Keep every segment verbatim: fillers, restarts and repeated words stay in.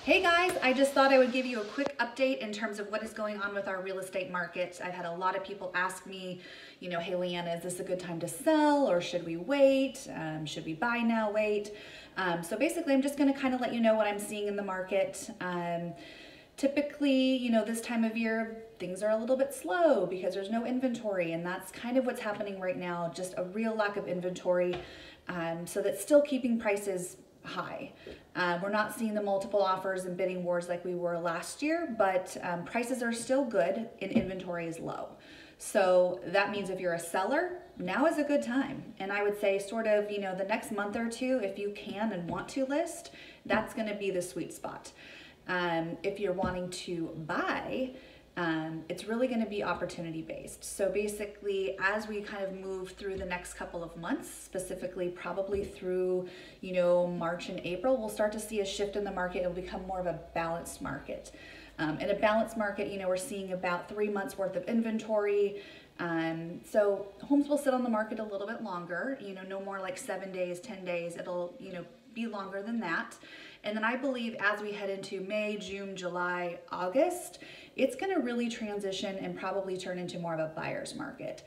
Hey guys, I just thought I would give you a quick update in terms of what is going on with our real estate market. I've had a lot of people ask me, you know, hey Leanna, is this a good time to sell or should we wait? Um, should we buy now, wait? Um, so basically I'm just gonna kind of let you know what I'm seeing in the market. Um, typically, you know, this time of year, things are a little bit slow because there's no inventory, and that's kind of what's happening right now, just a real lack of inventory. Um, so that's still keeping prices high. Uh, we're not seeing the multiple offers and bidding wars like we were last year, but um, prices are still good and inventory is low. So that means if you're a seller, now is a good time. And I would say sort of, you know, the next month or two, if you can and want to list, that's gonna be the sweet spot. Um, if you're wanting to buy, Um, it's really going to be opportunity based. So basically, as we kind of move through the next couple of months, specifically probably through, you know, March and April, we'll start to see a shift in the market. It'll become more of a balanced market. Um, in a balanced market, you know, we're seeing about three months worth of inventory. Um, so homes will sit on the market a little bit longer, you know, no more like seven days, ten days. It'll, you know, be longer than that. And then I believe as we head into May, June, July, August, it's going to really transition and probably turn into more of a buyer's market.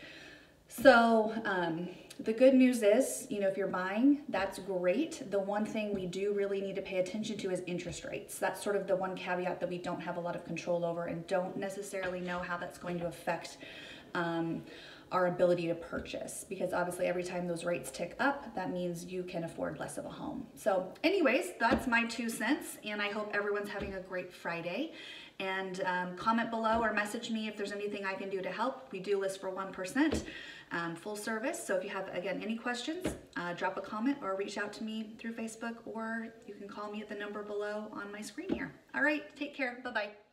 So um, the good news is, you know, if you're buying, that's great. The one thing we do really need to pay attention to is interest rates. That's sort of the one caveat that we don't have a lot of control over and don't necessarily know how that's going to affect um, our ability to purchase, because obviously every time those rates tick up, that means you can afford less of a home. So anyways, that's my two cents, and I hope everyone's having a great Friday. And um, comment below or message me if there's anything I can do to help. We do list for one percent um, full service. So if you have, again, any questions, uh, drop a comment or reach out to me through Facebook, or you can call me at the number below on my screen here. All right, take care. Bye-bye.